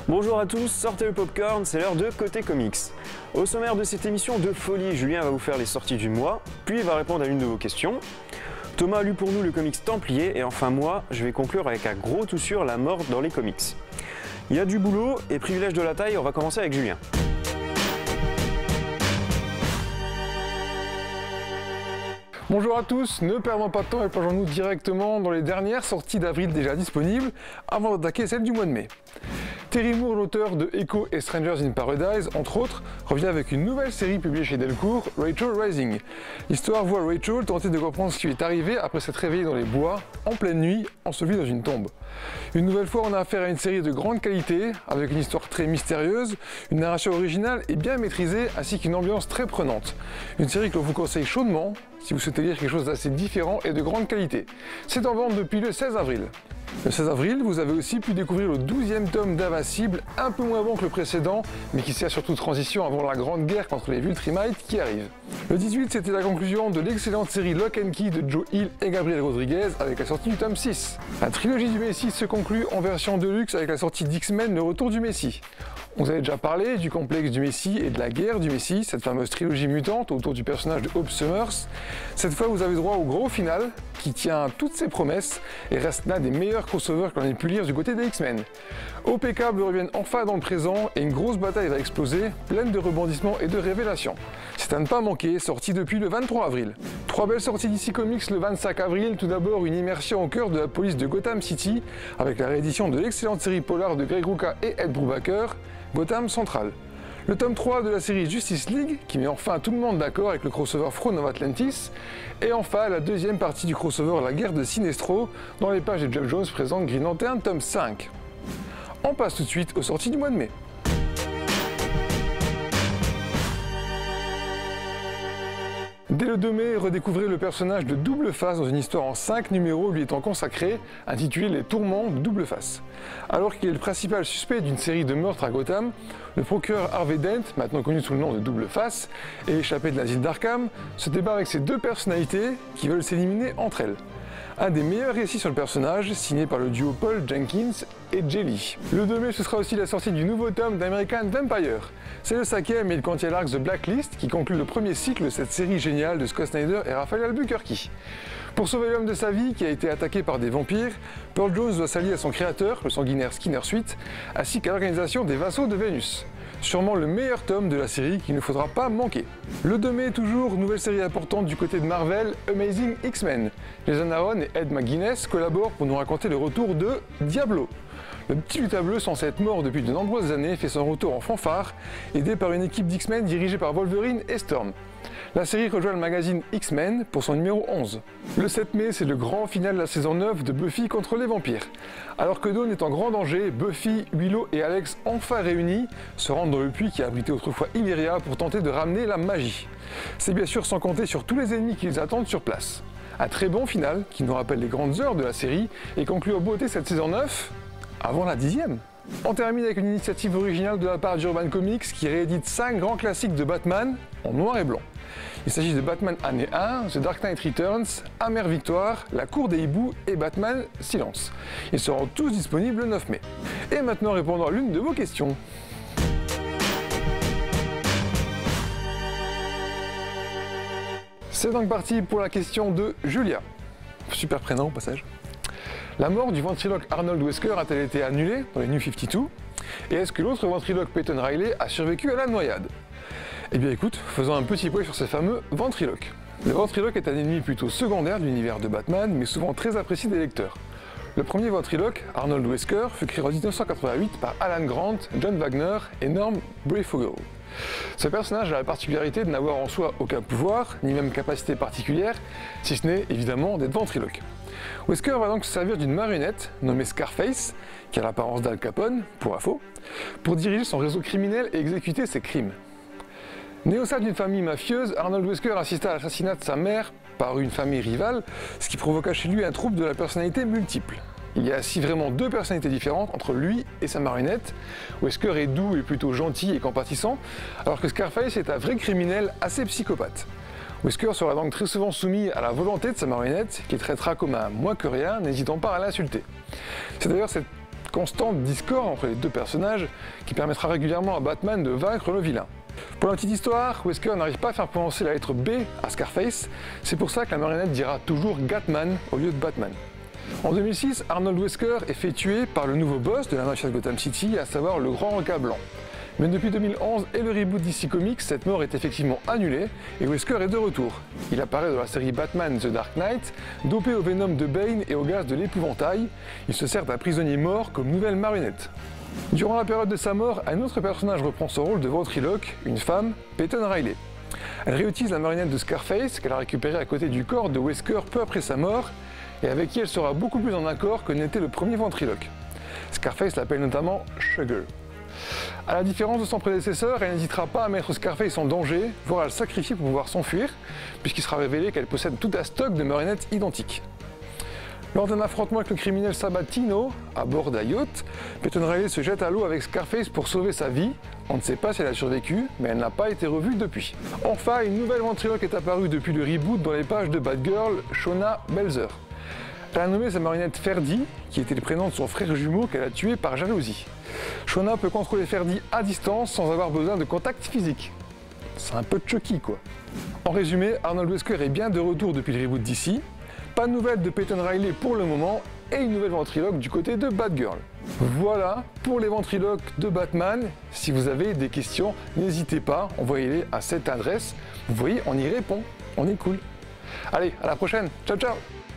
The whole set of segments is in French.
Bonjour à tous, sortez le popcorn, c'est l'heure de Côté Comics. Au sommaire de cette émission de folie, Julien va vous faire les sorties du mois, puis il va répondre à l'une de vos questions. Thomas a lu pour nous le comics Templier, et enfin moi, je vais conclure avec un gros tout sur la mort dans les comics. Il y a du boulot, et privilège de la taille, on va commencer avec Julien. Bonjour à tous, ne perdons pas de temps et plongeons-nous directement dans les dernières sorties d'avril déjà disponibles avant d'attaquer celle du mois de mai. Terry Moore, l'auteur de Echo et Strangers in Paradise, entre autres, revient avec une nouvelle série publiée chez Delcourt, Rachel Rising. L'histoire voit Rachel tenter de comprendre ce qui lui est arrivé après s'être réveillée dans les bois, en pleine nuit, ensevelie dans une tombe. Une nouvelle fois, on a affaire à une série de grande qualité, avec une histoire très mystérieuse, une narration originale et bien maîtrisée, ainsi qu'une ambiance très prenante. Une série que l'on vous conseille chaudement, si vous souhaitez lire quelque chose d'assez différent et de grande qualité. C'est en vente depuis le 16 avril. Le 16 avril, vous avez aussi pu découvrir le 12e tome d'Invincible, un peu moins bon que le précédent, mais qui sert surtout de transition avant la grande guerre contre les Viltrumites qui arrive. Le 18, c'était la conclusion de l'excellente série Lock and Key de Joe Hill et Gabriel Rodriguez avec la sortie du tome 6. La trilogie du Messie se conclut en version deluxe avec la sortie d'X-Men, le retour du Messie. On vous avait déjà parlé du complexe du Messie et de la guerre du Messie, cette fameuse trilogie mutante autour du personnage de Hope Summers. Cette fois, vous avez droit au gros final, qui tient toutes ses promesses et reste l'un des meilleurs crossovers que l'on ait pu lire du côté des X-Men. Hope et Cable reviennent enfin dans le présent et une grosse bataille va exploser, pleine de rebondissements et de révélations. C'est à ne pas manquer, sorti depuis le 23 avril. Trois belles sorties d'ici Comics le 25 avril, tout d'abord une immersion au cœur de la police de Gotham City, avec la réédition de l'excellente série polar de Greg Rucka et Ed Brubaker, Gotham Central. Le tome 3 de la série Justice League, qui met enfin tout le monde d'accord avec le crossover Throne of Atlantis, et enfin la deuxième partie du crossover La guerre de Sinestro, dans les pages de Geoff Jones présente Green Lantern tome 5. On passe tout de suite aux sorties du mois de mai. Dès le 2 mai, redécouvrez le personnage de Double Face dans une histoire en 5 numéros lui étant consacrée, intitulée Les Tourments de Double Face. Alors qu'il est le principal suspect d'une série de meurtres à Gotham, le procureur Harvey Dent, maintenant connu sous le nom de Double Face, et échappé de l'asile d'Arkham, se débat avec ses deux personnalités qui veulent s'éliminer entre elles. Un des meilleurs récits sur le personnage, signé par le duo Paul Jenkins et Jelly. Le 2 mai, ce sera aussi la sortie du nouveau tome d'American Vampire. C'est le 5e et il contient l'arc The Blacklist qui conclut le premier cycle de cette série géniale de Scott Snyder et Raphael Albuquerque. Pour sauver l'homme de sa vie qui a été attaqué par des vampires, Pearl Jones doit s'allier à son créateur, le sanguinaire Skinner Sweet, ainsi qu'à l'organisation des Vassaux de Vénus. Sûrement le meilleur tome de la série qu'il ne faudra pas manquer. Le 2 mai, toujours, nouvelle série importante du côté de Marvel, Amazing X-Men. Jason Aaron et Ed McGuinness collaborent pour nous raconter le retour de Diablo. Le petit lutin bleu, censé être mort depuis de nombreuses années, fait son retour en fanfare, aidé par une équipe d'X-Men dirigée par Wolverine et Storm. La série rejoint le magazine X-Men pour son numéro 11. Le 7 mai, c'est le grand final de la saison 9 de Buffy contre les vampires. Alors que Dawn est en grand danger, Buffy, Willow et Alex, enfin réunis, se rendent dans le puits qui abritait autrefois Illyria pour tenter de ramener la magie. C'est bien sûr sans compter sur tous les ennemis qui les attendent sur place. Un très bon final qui nous rappelle les grandes heures de la série et conclut en beauté cette saison 9 avant la 10e. On termine avec une initiative originale de la part d'Urban Comics qui réédite 5 grands classiques de Batman en noir et blanc. Il s'agit de Batman Année 1, The Dark Knight Returns, Amère Victoire, La Cour des Hiboux et Batman Silence. Ils seront tous disponibles le 9 mai. Et maintenant répondons à l'une de vos questions. C'est donc parti pour la question de Julia. Super prénom au passage. La mort du ventriloque Arnold Wesker a-t-elle été annulée dans les New 52? Et est-ce que l'autre ventriloque Peyton Riley a survécu à la noyade? Eh bien écoute, faisons un petit point sur ces fameux ventriloques. Le ventriloque est un ennemi plutôt secondaire de l'univers de Batman, mais souvent très apprécié des lecteurs. Le premier ventriloque, Arnold Wesker, fut créé en 1988 par Alan Grant, John Wagner et Norm Breyfogle. Ce personnage a la particularité de n'avoir en soi aucun pouvoir, ni même capacité particulière, si ce n'est évidemment d'être ventriloque. Wesker va donc se servir d'une marionnette nommée Scarface, qui a l'apparence d'Al Capone, pour info, pour diriger son réseau criminel et exécuter ses crimes. Né au sein d'une famille mafieuse, Arnold Wesker assista à l'assassinat de sa mère par une famille rivale, ce qui provoqua chez lui un trouble de la personnalité multiple. Il y a ainsi vraiment deux personnalités différentes entre lui et sa marionnette. Wesker est doux et plutôt gentil et compatissant, alors que Scarface est un vrai criminel assez psychopathe. Wesker sera donc très souvent soumis à la volonté de sa marionnette, qu'il traitera comme un moins que rien, n'hésitant pas à l'insulter. C'est d'ailleurs cette constante discorde entre les deux personnages qui permettra régulièrement à Batman de vaincre le vilain. Pour la petite histoire, Wesker n'arrive pas à faire prononcer la lettre B à Scarface, c'est pour ça que la marionnette dira toujours Gatman au lieu de Batman. En 2006, Arnold Wesker est fait tuer par le nouveau boss de la mafia de Gotham City, à savoir le Grand Requin Blanc. Mais depuis 2011 et le reboot DC Comics, cette mort est effectivement annulée et Wesker est de retour. Il apparaît dans la série Batman The Dark Knight, dopé au venom de Bane et au gaz de l'épouvantail. Il se sert d'un prisonnier mort comme nouvelle marionnette. Durant la période de sa mort, un autre personnage reprend son rôle de ventriloque, une femme, Peyton Riley. Elle réutilise la marionnette de Scarface qu'elle a récupérée à côté du corps de Wesker peu après sa mort et avec qui elle sera beaucoup plus en accord que n'était le premier ventriloque. Scarface l'appelle notamment Sugar. A la différence de son prédécesseur, elle n'hésitera pas à mettre Scarface en danger, voire à le sacrifier pour pouvoir s'enfuir, puisqu'il sera révélé qu'elle possède tout un stock de marionnettes identiques. Lors d'un affrontement avec le criminel Sabatino, à bord d'un yacht, Peyton Riley se jette à l'eau avec Scarface pour sauver sa vie. On ne sait pas si elle a survécu, mais elle n'a pas été revue depuis. Enfin, une nouvelle ventriloque est apparue depuis le reboot dans les pages de Batgirl, Shona Belzer. Elle a nommé sa marionnette Ferdy, qui était le prénom de son frère jumeau qu'elle a tué par jalousie. Shona peut contrôler Ferdy à distance sans avoir besoin de contact physique. C'est un peu Chucky quoi. En résumé, Arnold Wesker est bien de retour depuis le reboot d'ici. Pas de nouvelles de Peyton Riley pour le moment et une nouvelle ventriloque du côté de Batgirl. Voilà pour les ventriloques de Batman. Si vous avez des questions, n'hésitez pas, envoyez-les à cette adresse. Vous voyez, on y répond, on est cool. Allez, à la prochaine, ciao ciao.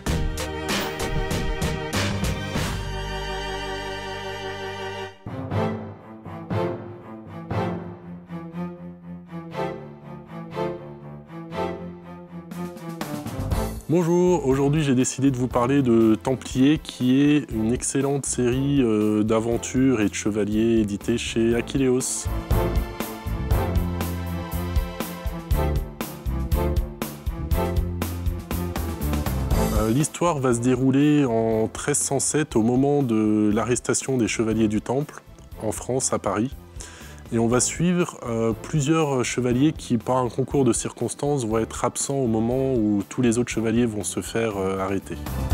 Bonjour, aujourd'hui j'ai décidé de vous parler de Templiers qui est une excellente série d'aventures et de chevaliers éditée chez Achilleos. L'histoire va se dérouler en 1307 au moment de l'arrestation des chevaliers du Temple en France, à Paris. Et on va suivre plusieurs chevaliers qui, par un concours de circonstances, vont être absents au moment où tous les autres chevaliers vont se faire arrêter.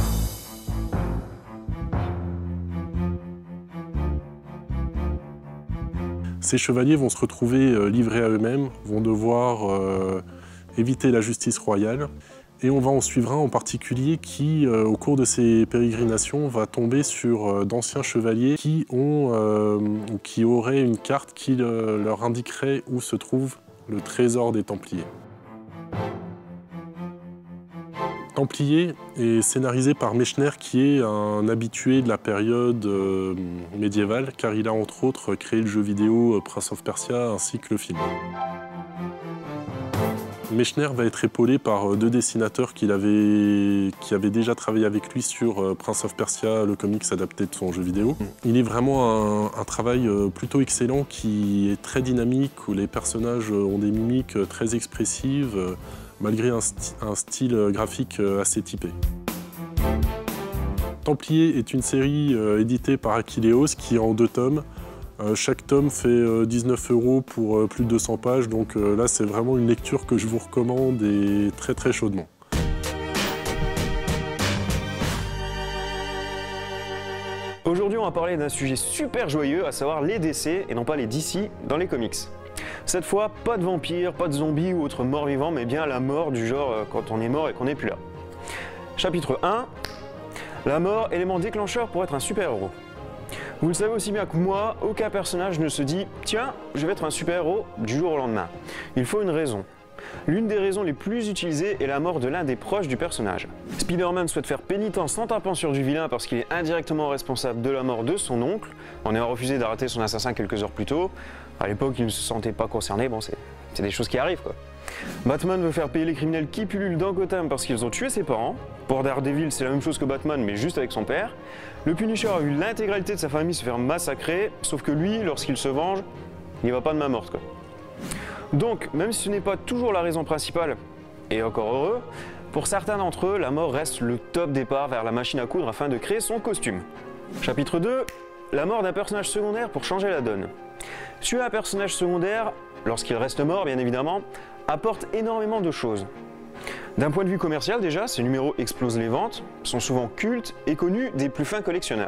Ces chevaliers vont se retrouver livrés à eux-mêmes, vont devoir éviter la justice royale. Et on va en suivre un en particulier qui, au cours de ses pérégrinations, va tomber sur d'anciens chevaliers qui auraient une carte qui leur indiquerait où se trouve le trésor des Templiers. Templiers est scénarisé par Mechner, qui est un habitué de la période médiévale, car il a entre autres créé le jeu vidéo Prince of Persia ainsi que le film. Mechner va être épaulé par deux dessinateurs qui avaient déjà travaillé avec lui sur Prince of Persia, le comics adapté de son jeu vidéo. Il est vraiment un travail plutôt excellent qui est très dynamique, où les personnages ont des mimiques très expressives, malgré un style graphique assez typé. Templiers est une série éditée par Achilleos qui est en 2 tomes. Chaque tome fait 19 € pour plus de 200 pages, donc là c'est vraiment une lecture que je vous recommande et très très chaudement. Aujourd'hui on va parler d'un sujet super joyeux, à savoir les DC et non pas les DC dans les comics. Cette fois, pas de vampires, pas de zombies ou autres morts vivants, mais bien la mort du genre quand on est mort et qu'on n'est plus là. Chapitre 1. La mort, élément déclencheur pour être un super-héros. Vous le savez aussi bien que moi, aucun personnage ne se dit « Tiens, je vais être un super-héros du jour au lendemain ». Il faut une raison. L'une des raisons les plus utilisées est la mort de l'un des proches du personnage. Spider-Man souhaite faire pénitence en tapant sur du vilain parce qu'il est indirectement responsable de la mort de son oncle, en ayant refusé d'arrêter son assassin quelques heures plus tôt. À l'époque, il ne se sentait pas concerné, bon c'est des choses qui arrivent quoi. Batman veut faire payer les criminels qui pullulent dans Gotham parce qu'ils ont tué ses parents. Pour Daredevil, c'est la même chose que Batman, mais juste avec son père. Le Punisher a vu l'intégralité de sa famille se faire massacrer, sauf que lui, lorsqu'il se venge, il va pas de main morte quoi. Donc, même si ce n'est pas toujours la raison principale, et encore heureux, pour certains d'entre eux, la mort reste le top départ vers la machine à coudre afin de créer son costume. Chapitre 2, la mort d'un personnage secondaire pour changer la donne. Tuer un personnage secondaire, lorsqu'il reste mort bien évidemment, apporte énormément de choses. D'un point de vue commercial déjà, ces numéros explosent les ventes, sont souvent cultes et connus des plus fins collectionneurs.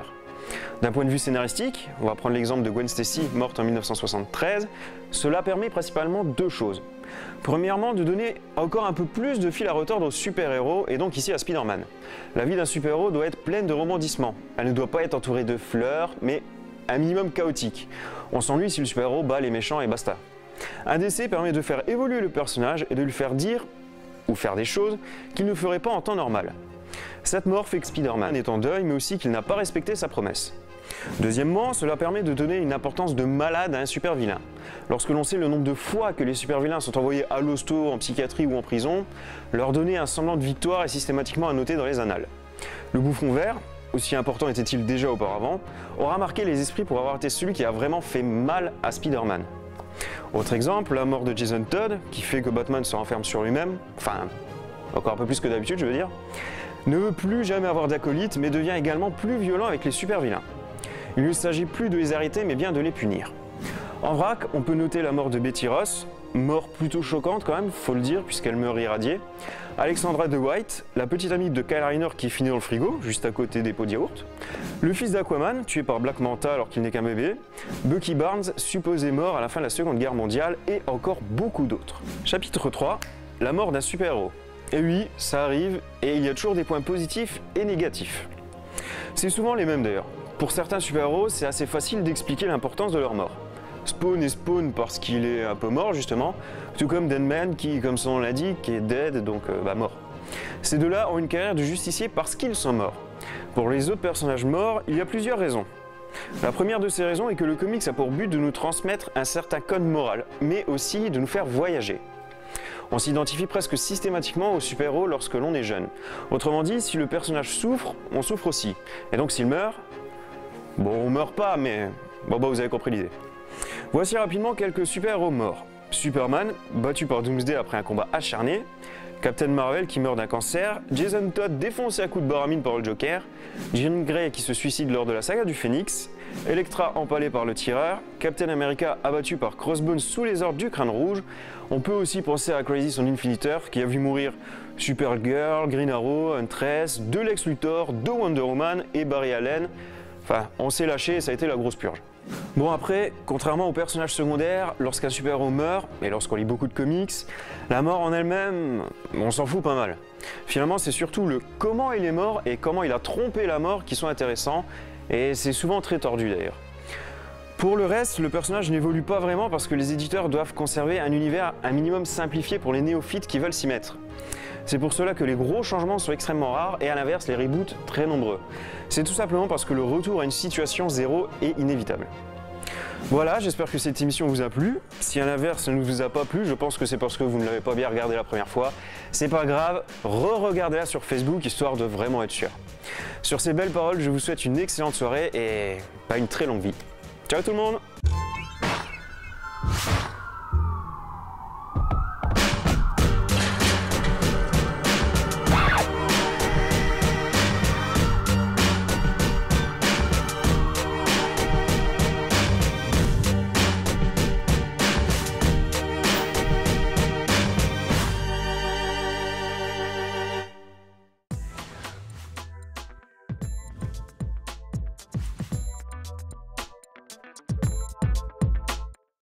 D'un point de vue scénaristique, on va prendre l'exemple de Gwen Stacy, morte en 1973, cela permet principalement deux choses. Premièrement, de donner encore un peu plus de fil à retordre aux super-héros, et donc ici à Spider-Man. La vie d'un super-héros doit être pleine de rebondissements. Elle ne doit pas être entourée de fleurs, mais un minimum chaotique. On s'ennuie si le super-héros bat les méchants et basta. Un décès permet de faire évoluer le personnage et de lui faire dire ou faire des choses qu'il ne ferait pas en temps normal. Cette mort fait que Spider-Man est en deuil, mais aussi qu'il n'a pas respecté sa promesse. Deuxièmement, cela permet de donner une importance de malade à un super vilain. Lorsque l'on sait le nombre de fois que les super vilains sont envoyés à l'hosto, en psychiatrie ou en prison, leur donner un semblant de victoire est systématiquement à noter dans les annales. Le bouffon vert, aussi important était-il déjà auparavant, aura marqué les esprits pour avoir été celui qui a vraiment fait mal à Spider-Man. Autre exemple, la mort de Jason Todd, qui fait que Batman se renferme sur lui-même, enfin, encore un peu plus que d'habitude je veux dire, ne veut plus jamais avoir d'acolyte mais devient également plus violent avec les super vilains. Il ne s'agit plus de les arrêter mais bien de les punir. En vrac, on peut noter la mort de Betty Ross, mort plutôt choquante quand même, faut le dire, puisqu'elle meurt irradiée. Alexandra DeWitt, la petite amie de Kyle Rayner qui finit dans le frigo, juste à côté des pots de yaourt. Le fils d'Aquaman, tué par Black Manta alors qu'il n'est qu'un bébé. Bucky Barnes, supposé mort à la fin de la Seconde Guerre mondiale, et encore beaucoup d'autres. Chapitre 3, la mort d'un super-héros. Et oui, ça arrive, et il y a toujours des points positifs et négatifs. C'est souvent les mêmes d'ailleurs. Pour certains super-héros, c'est assez facile d'expliquer l'importance de leur mort. Spawn est Spawn parce qu'il est un peu mort justement, tout comme Deadman qui, comme son nom l'indique, est dead, donc mort. Ces deux-là ont une carrière de justicier parce qu'ils sont morts. Pour les autres personnages morts, il y a plusieurs raisons. La première de ces raisons est que le comics a pour but de nous transmettre un certain code moral, mais aussi de nous faire voyager. On s'identifie presque systématiquement au super-héros lorsque l'on est jeune. Autrement dit, si le personnage souffre, on souffre aussi. Et donc s'il meurt, bon, on meurt pas, mais bon, vous avez compris l'idée. Voici rapidement quelques super-héros morts. Superman, battu par Doomsday après un combat acharné. Captain Marvel qui meurt d'un cancer. Jason Todd défoncé à coups de baramine par le Joker. Jean Grey qui se suicide lors de la saga du Phénix. Elektra empalée par le tireur. Captain America abattu par Crossbones sous les ordres du Crâne Rouge. On peut aussi penser à Crazy son Infiniteur qui a vu mourir Supergirl, Green Arrow, Huntress, de Lex Luthor, de Wonder Woman et Barry Allen. Enfin, on s'est lâché et ça a été la grosse purge. Bon après, contrairement aux personnages secondaires, lorsqu'un super-héros meurt, et lorsqu'on lit beaucoup de comics, la mort en elle-même, on s'en fout pas mal. Finalement, c'est surtout le comment il est mort et comment il a trompé la mort qui sont intéressants, et c'est souvent très tordu d'ailleurs. Pour le reste, le personnage n'évolue pas vraiment parce que les éditeurs doivent conserver un univers un minimum simplifié pour les néophytes qui veulent s'y mettre. C'est pour cela que les gros changements sont extrêmement rares et à l'inverse les reboots très nombreux. C'est tout simplement parce que le retour à une situation zéro est inévitable. Voilà, j'espère que cette émission vous a plu. Si à l'inverse ça ne vous a pas plu, je pense que c'est parce que vous ne l'avez pas bien regardé la première fois. C'est pas grave, re-regardez-la sur Facebook histoire de vraiment être sûr. Sur ces belles paroles, je vous souhaite une excellente soirée et pas une très longue vie. Ciao tout le monde!